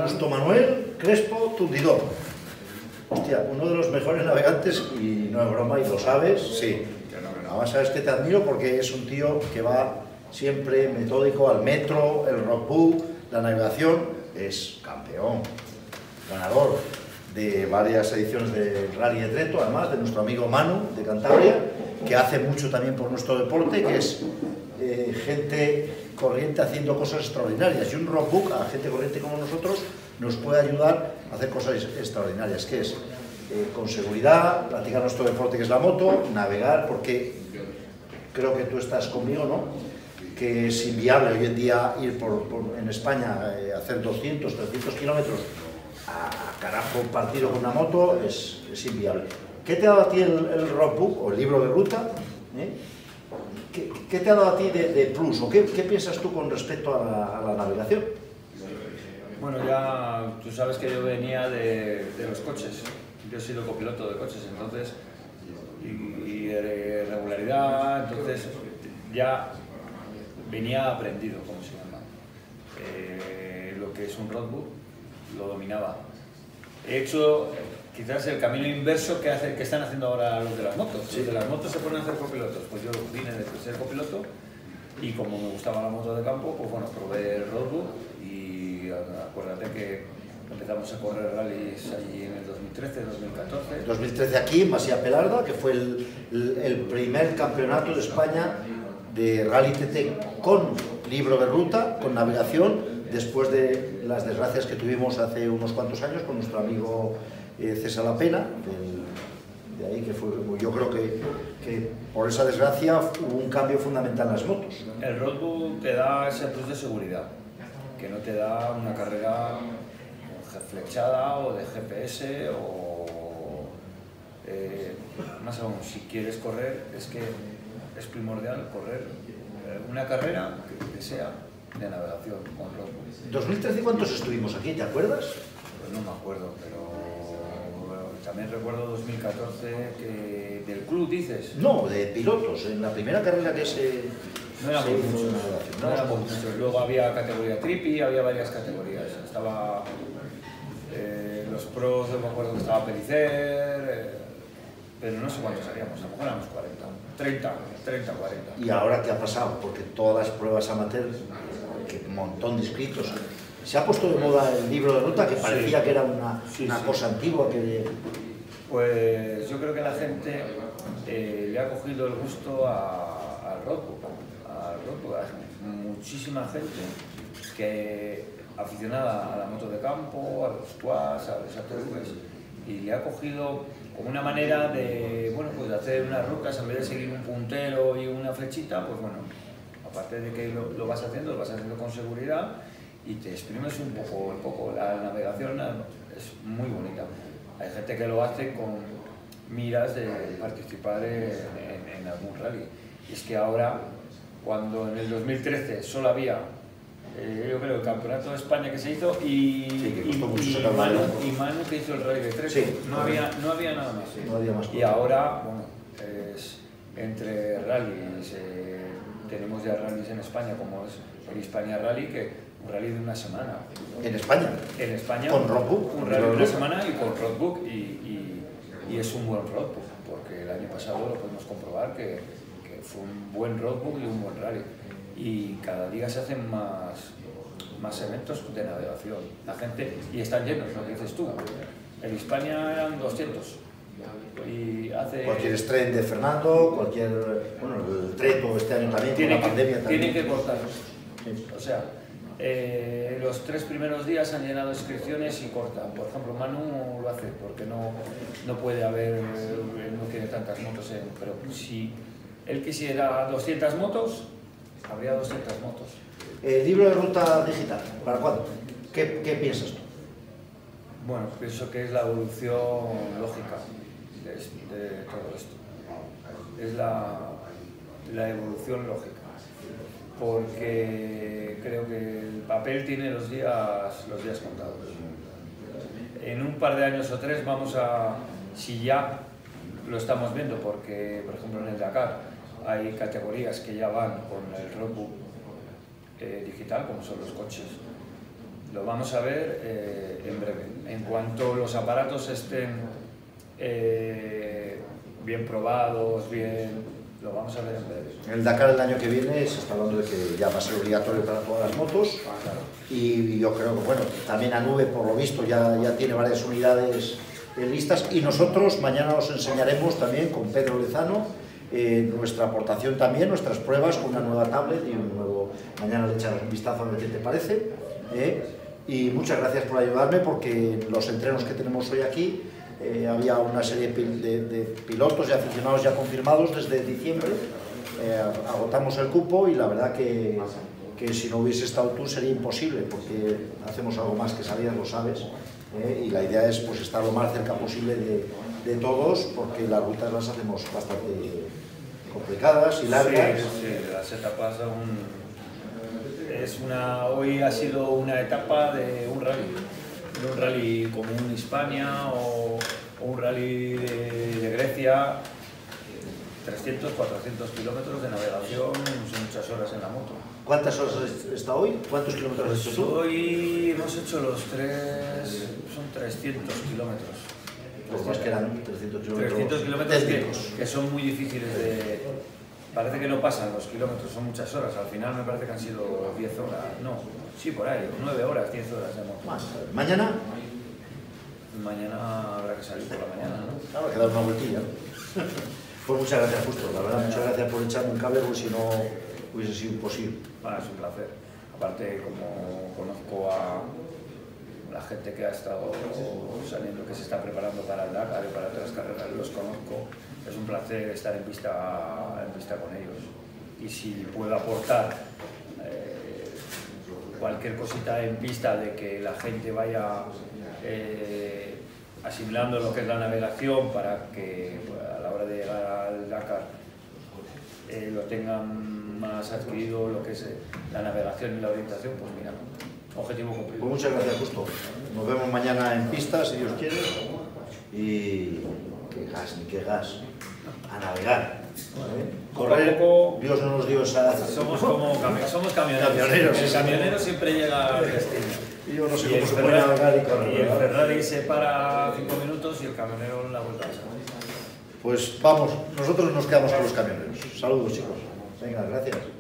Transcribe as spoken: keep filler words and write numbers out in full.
Augusto Manuel Crespo Tundidor. Hostia, uno de los mejores navegantes, y no es broma, y lo sabes, sí. Además sabes que te admiro porque es un tío que va siempre metódico al metro, el rockbook, la navegación, es campeón, ganador de varias ediciones del Rally de Trento, además de nuestro amigo Manu de Cantabria, que hace mucho también por nuestro deporte, que es eh, gente corriente haciendo cosas extraordinarias, y un rockbook a gente corriente como nosotros nos puede ayudar a hacer cosas extraordinarias, que es eh, con seguridad, practicar nuestro deporte que es la moto, navegar, porque creo que tú estás conmigo, ¿no? Que es inviable hoy en día ir por, por, en España eh, hacer doscientos, trescientos kilómetros a, a carajo partido con una moto, es, es inviable. ¿Qué te ha dado a ti el, el rockbook o el libro de ruta? ¿Eh? ¿Qué, ¿Qué te ha dado a ti de, de plus? ¿O qué, qué piensas tú con respecto a la, a la navegación? Bueno, ya tú sabes que yo venía de, de los coches. Yo he sido copiloto de coches, entonces, y, y de regularidad, entonces ya venía aprendido, como se llama. Eh, lo que es un roadbook lo dominaba. He hecho quizás el camino inverso que, hace, que están haciendo ahora los de las motos. Sí. Los de las motos se ponen a hacer copilotos. Pues yo vine de ser copiloto y como me gustaba la moto de campo, pues bueno, probé el roadbook y acuérdate que empezamos a correr rallies allí en el dos mil trece, dos mil catorce. dos mil trece aquí en Masía Pelarda, que fue el, el, el primer campeonato de España de Rally T T con libro de ruta, con navegación, después de las desgracias que tuvimos hace unos cuantos años con nuestro amigo eh, César Lapena, del, de ahí que fue, yo creo que, que por esa desgracia hubo un cambio fundamental en las motos. El roadbook te da ese plus de seguridad, que no te da una carrera flechada o de G P S o eh, más aún, si quieres correr, es que es primordial correr una carrera que sea de navegación con roadbook. ¿dos mil trece cuántos estuvimos aquí, te acuerdas? Pues no me acuerdo, pero bueno, también recuerdo dos mil catorce que del club dices. No, de pilotos, en la primera carrera que se... No era muy mucho, no era muy mucho. Luego había categoría tripi, había varias categorías. Estaba eh, los pros, me acuerdo que estaba Pelicer, eh, pero no sé cuántos haríamos, a lo mejor éramos cuarenta, treinta, treinta, cuarenta. ¿Y ahora qué ha pasado? Porque todas las pruebas amateur, que un montón de inscritos, se ha puesto de moda el libro de ruta, que parecía sí, que era una, sí, una sí. cosa antigua que... Pues yo creo que la gente eh, le ha cogido el gusto a, al roadbook, al roadbook, hay muchísima gente que aficionada a la moto de campo, a los quads, a los A T Vs, y le ha cogido como una manera de, bueno, pues de hacer unas rutas en vez de seguir un puntero y una flechita, pues bueno, aparte de que lo, lo vas haciendo, lo vas haciendo con seguridad y te exprimes un poco el coco. La navegación es muy bonita. Hay gente que lo hace con miras de participar en, en, en algún rally. Y es que ahora, cuando en el dos mil trece solo había Eh, yo creo el campeonato de España que se hizo y, sí, que y, y, Manu, y Manu que hizo el Rally de Trento, sí, no, había, no había nada más, sí. No había más. Y ahora, bueno, es, entre rallies, eh, tenemos ya rallies en España como es el Hispania Rally, que un rally de una semana. ¿En España? En España. ¿Con roadbook? Un rally de una semana y con roadbook y, y, y es un buen roadbook, porque el año pasado lo podemos comprobar que, que fue un buen roadbook y un buen rally. Y cada día se hacen más, más eventos de navegación. La gente, y están llenos, lo que dices tú. En Hispania eran doscientos. Y hace... Cualquier estreno de Fernando, cualquier... Bueno, el Trento este año también, tiene con la que, pandemia también. Tienen que cortar. Sí. O sea, eh, los tres primeros días han llenado inscripciones y cortan. Por ejemplo, Manu lo hace porque no, no puede haber, no tiene tantas motos. En, pero si él quisiera doscientas motos, habría doscientas motos. El libro de ruta digital, ¿para cuándo? ¿Qué, qué piensas tú? Bueno, pienso que es la evolución lógica de, de todo esto. Es la, la evolución lógica. Porque creo que el papel tiene los días, los días contados. En un par de años o tres vamos a, si ya lo estamos viendo, porque por ejemplo en el Dakar hay categorías que ya van con el roadbook eh, digital, como son los coches lo vamos a ver eh, en breve. En cuanto los aparatos estén eh, bien probados, bien... Lo vamos a ver en breve. En el Dakar el año que viene se está hablando de que ya va a ser obligatorio para todas las motos. Ah, claro. Y yo creo que, bueno, también Anuve, por lo visto, ya, ya tiene varias unidades eh, listas. Y nosotros mañana os enseñaremos también con Pedro Lezano eh, nuestra aportación también, nuestras pruebas con una nueva tablet y un nuevo... Mañana le echarás un vistazo a ver qué te parece. Eh. Y muchas gracias por ayudarme, porque los entrenos que tenemos hoy aquí Eh, había una serie de, de pilotos y aficionados ya confirmados desde diciembre, eh, agotamos el cupo y la verdad que, que si no hubiese estado tú sería imposible, porque hacemos algo más que salidas, lo sabes, eh, y la idea es pues estar lo más cerca posible de, de todos, porque las rutas las hacemos bastante complicadas y largas. Sí, sí, las etapas son... Es una... Hoy ha sido una etapa de un rally. De un rally como un Hispania o, o un rally de, de Grecia, trescientos, cuatrocientos kilómetros de navegación, son muchas horas en la moto. ¿Cuántas horas está hoy? ¿Cuántos kilómetros has hecho tú? Hoy hemos hecho los tres, son trescientos kilómetros. Pues más que eran trescientos kilómetros, trescientos kilómetros que, que son muy difíciles de... Parece que no pasan los kilómetros, son muchas horas. Al final me parece que han sido diez horas. No, sí, por ahí, nueve horas, diez horas de moto. ¿Mañana? Mañana habrá que salir por la mañana, ¿no? Habrá que dar una vueltilla. Pues muchas gracias, Justo. La verdad, muchas gracias por echarme un cable, porque si no hubiese sido imposible. Bueno, es un placer. Aparte, como conozco a la gente que ha estado saliendo, que se está preparando para el Dakar y para otras carreras, los conozco. Es un placer estar en pista, en pista con ellos. Y si puedo aportar eh, cualquier cosita en pista de que la gente vaya eh, asimilando lo que es la navegación para que a la hora de llegar al Dakar eh, lo tengan más adquirido, lo que es la navegación y la orientación, pues mira, objetivo cumplido. Pues muchas gracias, Justo. Nos vemos mañana en pista, si Dios quiere. Y qué gas, ni qué gas. A navegar. ¿Vale? Correr, poco, Dios no nos dio esa... Somos como cami somos camioneros. Camioneros, el sí, camionero sí. Siempre llega al destino. Y yo no sé y cómo el se puede navegar y correr. Y el Ferrari se para cinco minutos y el camionero la vuelta a esa. Pues vamos, nosotros nos quedamos con los camioneros. Saludos, chicos. Venga, gracias.